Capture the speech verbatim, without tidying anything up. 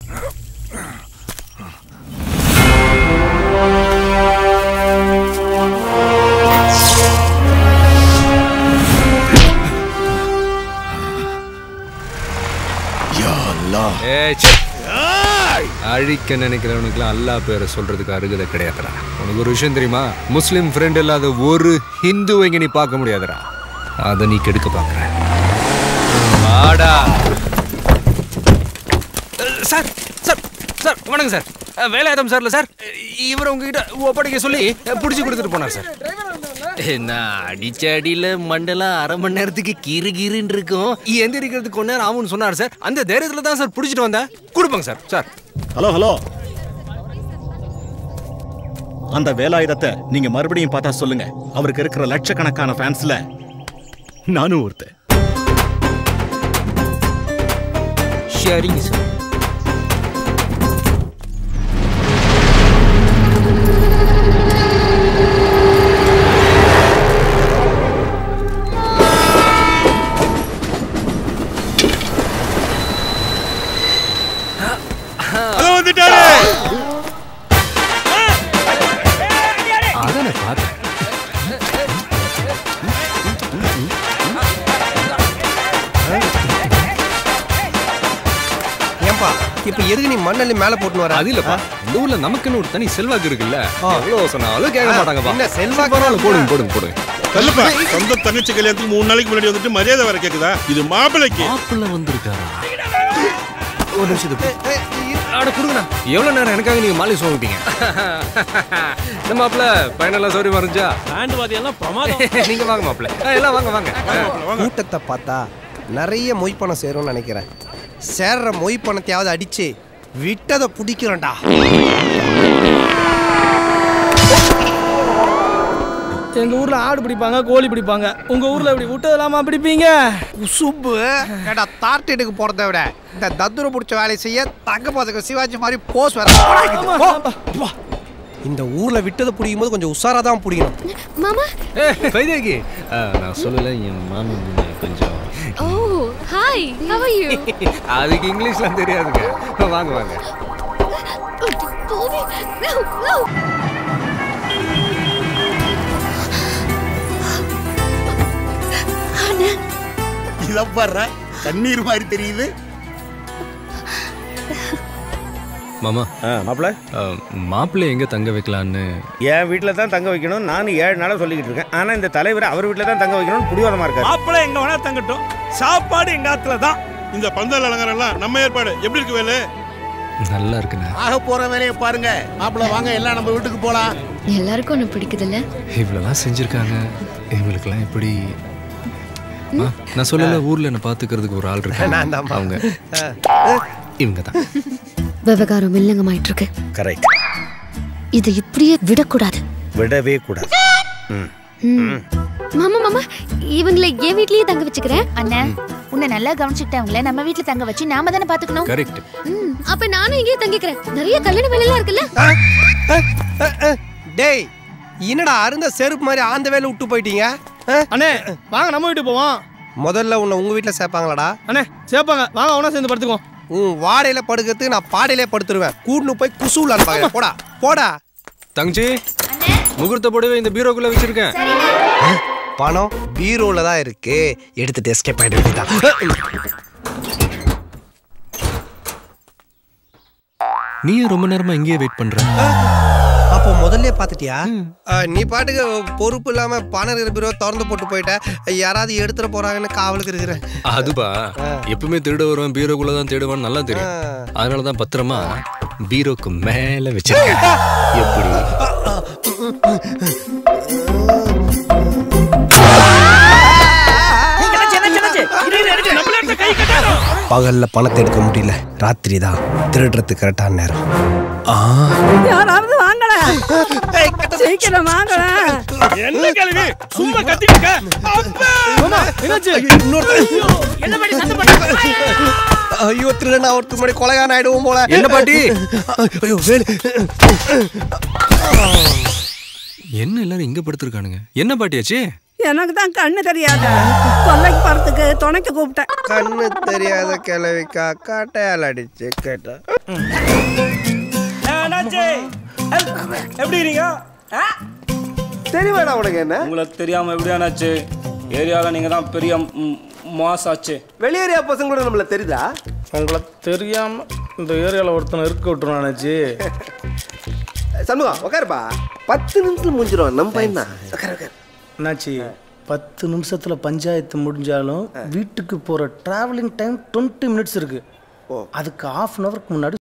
அழிக்க நினைக்கிறவனுக்குலாம் அல்லாஹ் பேரை சொல்றதுக்கு அருகதை கிடையாதுடா. உனக்கு ஒரு விஷயம் தெரியுமா? முஸ்லிம் ஃப்ரெண்ட் இல்லாத ஒரு ஹிந்து இங்க நீ பார்க்க முடியாதுடா. அதை நீ கெடுக்க பாக்குற. சார் சார் சார் வணக்கம் சார். வேலாயுதம் சார்ல சார், இவர் உங்ககிட்ட ஒப்படைக்க சொல்லி பிடிச்சி கொடுத்துட்டு போனார் சார். நான் அடிச்ச அடியில மண்டலம் அரை மணி நேரத்துக்கு கிரு கிருன்னு இருக்கும், எந்திரிக்கிறதுக்கு கொஞ்ச நேரம் ஆகும்னு சொன்னார் சார். அந்த தைரியத்துல தான் சார் பிடிச்சிட்டு வந்தேன். கொடுப்பாங்க சார். சார் ஹலோ ஹலோ, அந்த வேலாயுதத்தை நீங்க மறுபடியும் பார்த்தா சொல்லுங்க. அவருக்கு இருக்கிற லட்சக்கணக்கான ஃபேன்ஸ்ல நானும் ஒருத்தன். சரிங்க சார். இப்ப எதுக்கு நீ மண்ணல்லி மேல போட்டு வர? அது இல்லப்பா, இந்த ஊர்ல நமக்குன்னு ஒரு தனி செல்வாக்கு இருக்குல்ல. எவ்வளவு சொன்னாலும் கேட்க மாட்டாங்கப்பா. என்ன செல்வாக்கு? போடுங்க போடுங்க போடுங்க. கல்லுப்பா, சொந்த தங்கச்சி கல்யாணத்துக்கு மூணு நாளைக்கு முன்னாடி வந்துட்டு மரியாதை வர கேக்குதா? இது மாப்பிள்ளைக்கு. மாப்பிள்ளை வந்திருக்காரா? ஒரு நிமிஷத்துக்கு ஆட கொடுங்கண்ணா. எவ்வளவு நேரம் எனக்காக நீங்க மாலை சொல்லிட்டீங்க? நம்ம மாப்பிள்ள பையனெல்லாம் சௌரியமா இருந்துச்சா? பேண்ட் வாதி எல்லாம் பிரமாதம். நீங்க வாங்க மாப்பிள்ள, எல்லாம் வாங்க வாங்க. கூட்டத்தை பார்த்தா நிறைய மொய் பணம் சேரும்னு நினைக்கிறேன். சேர்ற மொய் பணத்தையாவது அடிச்சு விட்டதை பிடிக்கிறோம்டா. எங்க ஊர்ல ஆடு பிடிப்பாங்க, கோழி பிடிப்பாங்க. உங்க ஊர்ல இப்படி விட்டதெல்லாமா பிடிப்பீங்க? உசுப்பு ஏடா தார்டேட்டுக்கு போறதை விட இந்த தத்துரை பிடிச்ச வேலையை செய்ய தங்க பாத்துக்க சிவாஜி மாதிரி போஸ் வேற. இந்த ஊர்ல விட்டதை பிடிக்கும் போது கொஞ்சம் உஷாரா தான் பிடிக்கணும். மாமா வைதேகி, நான் சொல்லல, என் மாமி கொஞ்சம். Oh hi, how are you? அதுக்கு இங்கிலீஷ்லாம் தெரியாதுங்க. வாங்க வாங்க. இத பாரு, தண்ணீர் மாதிரி தெரியுது. மாமா, மாப்பிள்ள மாப்பிள்ளை எங்க தங்க வைக்கலான்னு என் வீட்டுல தான் தங்க வைக்கணும் நான் ஏழு நாளா சொல்லிக்கிட்டு இருக்கேன். ஆனா இந்த தலைவர் அவர் வீட்டுல தான் தங்க வைக்கணும்னு புடிவாதமா இருக்காரு. மாப்பிள்ளை எங்க வேணா தங்கட்டும், சாப்பாடு எங்க ஆத்துல தான். இந்த பந்தல் அலங்காரம் எல்லாம் நம்ம ஏற்பாடு. எப்படி இருக்கு வேலை? நல்லா இருக்குண்ணே. ஆக போற வேலையை பாருங்க. மாப்பிள்ள வாங்க, எல்லாம் நம்ம வீட்டுக்கு போலாம். எல்லாருக்கும் ஒண்ணு பிடிக்குதுல்ல? இவ்வளவுலாம் செஞ்சிருக்காங்க, இவங்களுக்கெல்லாம் எப்படி? நான் சொல்லல, ஊர்ல என்ன பாத்துக்கிறதுக்கு ஒரு ஆள் இருக்காங்க. அவங்க இவங்க தான். விவகாரம் வில்லங்கமாயிட்டு இருக்கு. கரெக்ட். இதை இப்படியே விடக்கூடாது. விடவே கூடாது. மாமா மாமா, இவங்களை என் வீட்லயே தங்க வச்சுக்கிறேன். அண்ணா, உன்னை நல்லா கவனிச்சுக்கிட்டவங்கள நம்ம வீட்டுல தங்க வச்சு நாம தானே பாத்துக்கணும். கரெக்ட். அப்ப நானும் இங்கேயே தங்கிக்கிறேன். நிறைய கல்யாண வேலையெல்லாம் இருக்குல்ல. டேய், என்னடா அருந்த செருப்பு மாதிரி ஆந்த வேலை விட்டு போயிட்டீங்க? அண்ணே வாங்க நம்ம வீட்டுக்கு போவோம். முதல்ல உன்னை உங்க வீட்டுல சேர்ப்பாங்களாடா? அண்ணே சேர்ப்பாங்க, வாங்க அவனா சேர்ந்து படுத்துக்கோ. உன் வாடையில படுக்கிறதுக்கு நான் பாடையிலே படுத்துருவேன். கூட்டுன்னு போய் குசூலான்னு பாக்க. போடா போடா. தங்கச்சி, முகூர்த்த புடவை இந்த பீரோக்குள்ள வச்சிருக்கேன். பணம் பீரோல தான் இருக்கு, எடுத்துட்டு எஸ்கேப் ஆயிட வேண்டியதான். நீ ரொம்ப நேரமா இங்கேயே வெயிட் பண்ற. அப்போ முதல்ல பாத்துட்டியா? நீ பாட்டுக்கு பொறுப்பு இல்லாம பணம் இருக்கிற பீரோ திறந்து போட்டு போயிட்ட. யாராவது எடுத்துட போறாங்கன்னு காவலுக்கு இருக்கிறேன். அதுபா, எப்பவுமே திருட வருவான், பீரோக்குள்ளதான் தேடுவான்னு நல்லா தெரியும். அதனாலதான் பத்திரமா பீரோக்கு மேல வச்சிருக்கேன். எப்படி? பகல்ல பணத்தை எடுக்க முடியல, ராத்திரி தான் திருடுறதுக்கு கரெக்டான நேரம். யாராவது வாங்கல, சீக்கிரம் வாங்கல. என்ன கேள்வி? சும்மா கத்திட்டு என்ன பாட்டி சத்தம் போடுற? ஐயோ, திருடனா ஒருத்தர் முன்னாடி கொலைகாரன் ஆயிடுவோம் போல. என்ன பாட்டி? ஐயோ வேலு. என்ன எல்லாரும் இங்க படுத்திருக்கானுங்க? என்ன பாட்டியாச்சு? எனக்கு தான் கண்ணு தெரியாத கொல்லைக்கு போறதுக்கு துணைக்கு கூப்பிட்டேன். கண்ணு தெரியாத கிழவிக்கா காட்டையால் அடிச்சு கேட்டா எப்படி இருக்கீங்க? தெரியுமாடா உனக்கு என்ன? உங்களுக்கு தெரியாம எப்படியானாச்சு? ஏரியாவில் நீங்க தான் பெரிய மாஸ் ஆச்சு. வெளியேரியா பசங்களோட நம்மள தெரியுதா? உங்களை தெரியாம இந்த ஏரியாவில் ஒருத்தனை இருக்க விட்டுருவானாச்சு. சண்முகம் உட்காருப்பா. பத்து நிமிஷத்துல முடிஞ்சிடும் நம்ம பையன் தான். உட்காரு உட்காரு. என்னாச்சு? பத்து நிமிஷத்துல பஞ்சாயத்து முடிஞ்சாலும் வீட்டுக்கு போற டிராவலிங் டைம் டுவெண்ட்டி மினிட்ஸ் இருக்கு. அதுக்கு ஹாஃப் அன் அவருக்கு முன்னாடி